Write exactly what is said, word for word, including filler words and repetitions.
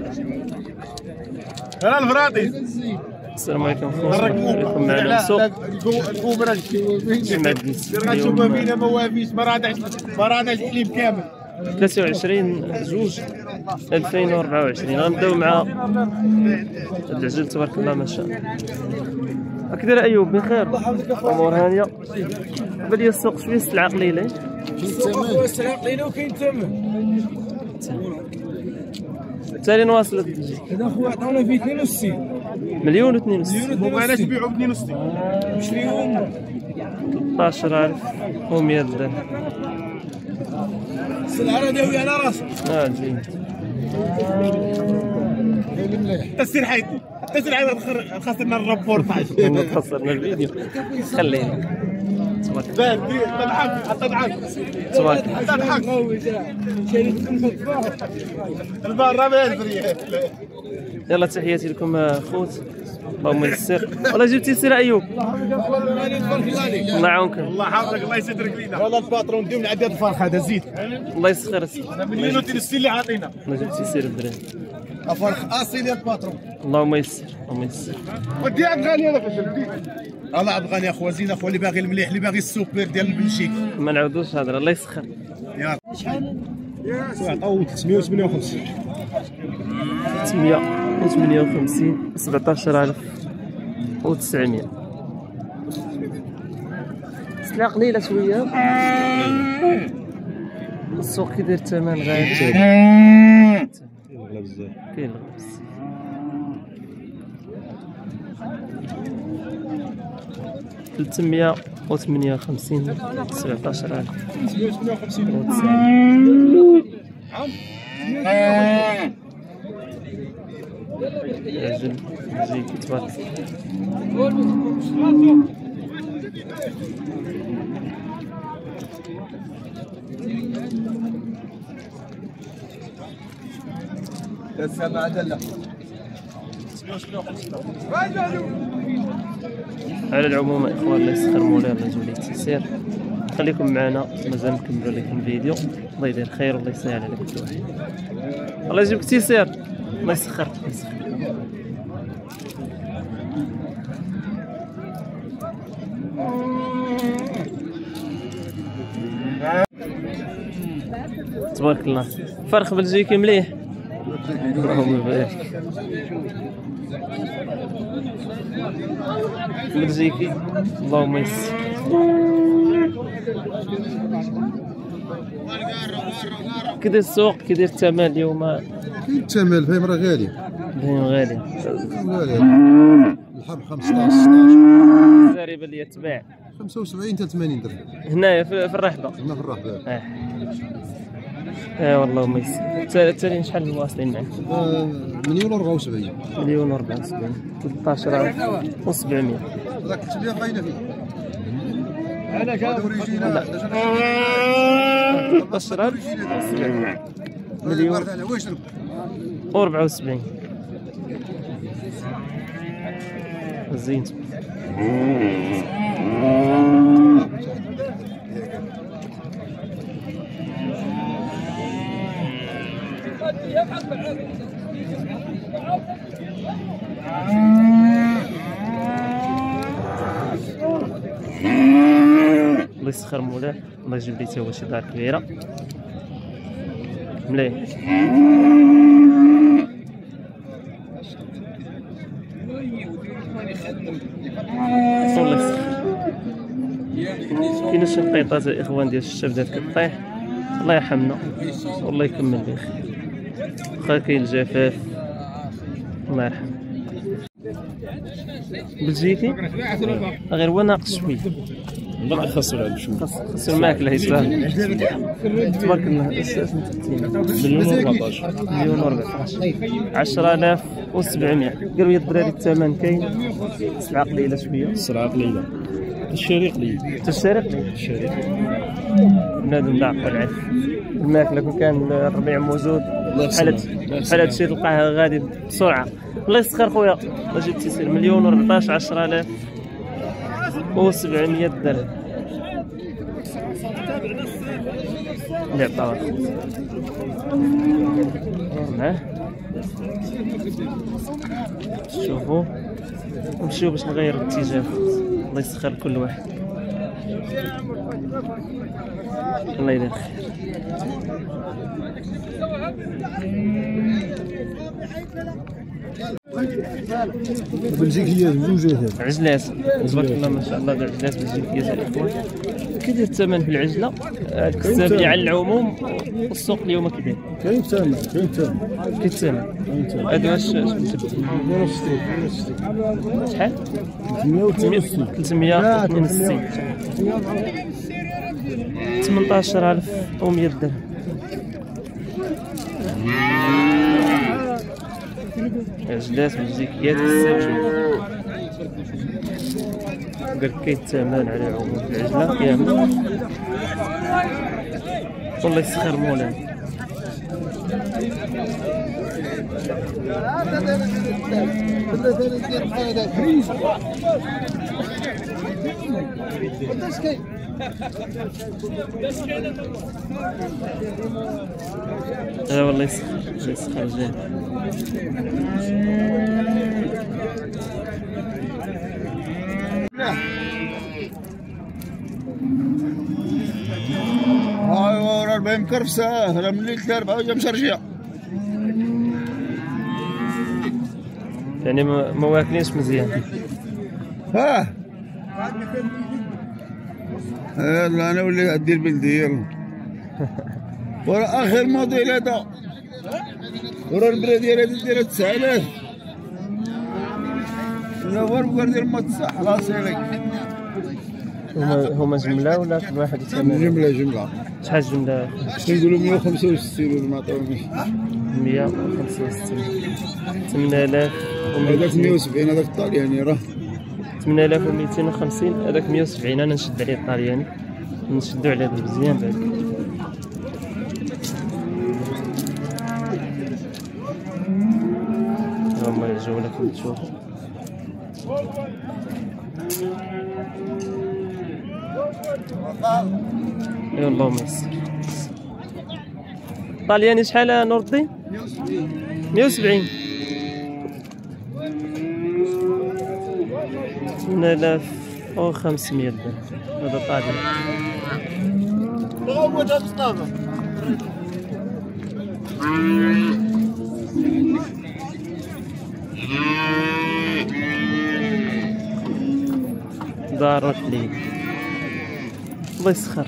انا الفراطي. السلام عليكم خويا، معنا السوق الكوبرا اليوم فينا ما وافيش مرادش مرادش الحليب كامل. ثلاثة وعشرين جوج ألفين وأربعة وعشرين. غنبداو مع العجل تبارك الله ما شاء الله. كي داير ايوب؟ بخير، امور هانيه. بدا السوق شويه السلعه قليله. السوق السلعه قليله وكاين ثمن. التالي نواصل. هذا خويا عطاونا فيه اثنين وستين مليون واثنين وستين. ما بغيناش نبيعو ب اثنين وستين. نشريوهم ثلاثة عشر ألف ومية درهم. السلعه راه داويه على راسها. اه زين. حتى السير حيد حتى السير حيد خسرنا الرابورتاج. خسرنا الفيديو. خليه بان تضحك حتى تضحك تبارك حتى تضحك. البار راه ما يلا تحياتي لكم خوت، اللهم يسر. والله جبتي سير ايوب، الله يعاونك، الله يحفظك، الله يسترك لينا. والله الباترون ديما عداد الفرخ هذا زيد. الله يسخر. مليون وتنسي اللي عاطينا. الله جبتي سير الدراري. الفرخ اصيل يا الباترون. اللهم يسر، اللهم يسر. ودي عبد الغني هذا فاش بديت. الله عبد الغني اخويا زين، اخويا اللي باغي المليح، اللي باغي السوبر ديال البلجيك. ما نعاودوش هضره، الله يسخر. يا شحال؟ عطاو ثلاثمية وثمانية وخمسين. ثلاثمية وثمانية وخمسين، سبعطاش ألف وتسعمية. سلعة قليلة شوية. السوق كيداير الثمن غالي. كيغلى بزاف. كيغلى بزاف. ثلاثمية وثمانية وخمسين، سبعطاش ألف وتسعمية. عجل زي تبارك. السماء دلة. على العموم اخوان، الله يسخر مولاي، الله يجزو ليه التيسير. خليكم معنا مازال نكملوا لكم الفيديو. الله يدير خير والله يسهل على كل واحد. الله يجيبك التيسير، الله يسخر، الله يسخر. تبارك الله. فرخ بلجيكي مليح، اللهم يبارك. بلجيكي اللهم يسر. كيداير السوق؟ كيداير الثمن اليوم؟ كاين الثمن فاهم راه غالي. فاهم غالي. غالي. الحب خمسطاش ستاش. الزريبه اللي تباع خمسة وسبعين حتى ثمانين درهم. هنايا في الرحبه. هنا في الرحبه. اه اه والله ما يسر. التالي شحال واصلين معاك؟ مليون وأربعة وسبعين. مليون وأربعة وسبعين، ثلاثطاش ألف وسبعمية. هذاك التبيع باينه فيه. انا كان اوريجينال ثلاثطاش ألف وسبعمية. مليون وأربعة وسبعين. زين. الله يسخر مولاه، الله يجيب لي تا هو شي دار كبيره مليح. الله يسخر. كاين شي نقيطات الاخوان ديال الشبدات كطيح، الله يرحمنا والله يكمل بخير. واخا كاين الجفاف، الله يرحم. بلجيكي غير هو ناقص شويه. لا خسر على شويه، خسر الماكله يستاهل. تبارك الله. مليون وأربعطاش. مليون وأربعطاش، عشرة آلاف وسبعمية. قالوا لي الدراري الثمن كاين، سلعه قليله شويه. السلعه قليله، الشاري قليل. حتى الشاري قليل. الشاري بنادم ضعف والعف. الماكله كون كان الربيع موجود بحال بحال هادشي تلقاه غادي بسرعه. الله يسخر خويا، الله يجيب التيسير. مليون وأربعطاش، عشرة آلاف وسبعمية درهم اللي عطاوها معاه. شوفوا نمشيو باش نغير الاتجاه. الله يسخر كل واحد. الله يدير خير. بلجيكيات بجوجات عجلات تبارك الله ما شاء الله، عجلات بلجيكيات الاخوان. كيداير الثمن في العجله؟ الكتاب اللي على العموم والسوق اليوم كيداير؟ كاين ثمن كاين ثمن كاين الثمن. هادو واش شحال؟ ثلاثمية واثنين وستين. ثمنطاش ألف ومية درهم. عجلات بلجيكيات بالزوج. قال كاين الثمن على العموم في العجله كامل. والله يسخر مولانا. لا والله يسخر الله يسخر جامد. هاي ورا أربعين كرفسة راه من الليل أربعة وجا مشرجية. يعني ما ما واكلينش مزيان. اه يلا انا وليت ادير بالدير. ورا اخر موديل هذا ورا البرادير هذه دايره تسعة آلاف. لا هو بقى دير ما تصح خلاص عليك. هما هما جمله ولا كل واحد يتمن؟ جمله جمله. شحال جمله؟ كنقولوا مية وخمسة وستين ولا ما عطاونيش. مية وخمسة وستين. ثمانية آلاف. هذاك مية وسبعين هذاك الطالياني راه. ثمانية آلاف ومئتين وخمسين. هذاك مية وسبعين. انا نشد عليه الطالياني، نشدو على هذا مزيان بعد. هما الجوله كما تشوفوا. يا اللهم يسر. طالياني شحال نور الدين؟ مية وسبعين. ثمانية آلاف وخمسمية درهم. هذا طالياني. دار الحليب. الله يسخر.